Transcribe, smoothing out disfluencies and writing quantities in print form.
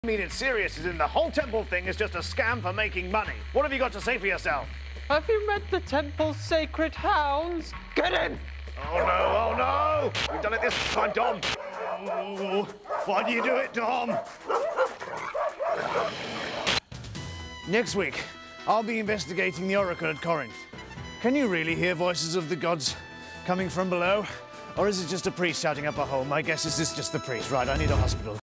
I mean it's serious, as in the whole temple thing is just a scam for making money. What have you got to say for yourself? Have you met the temple's sacred hounds? Get in! Oh no, oh no! We've done it this time, Dom. Oh, why do you do it, Dom? Next week, I'll be investigating the oracle at Corinth. Can you really hear voices of the gods coming from below? Or is it just a priest shouting up a hole? My guess is it's just the priest. Right, I need a hospital.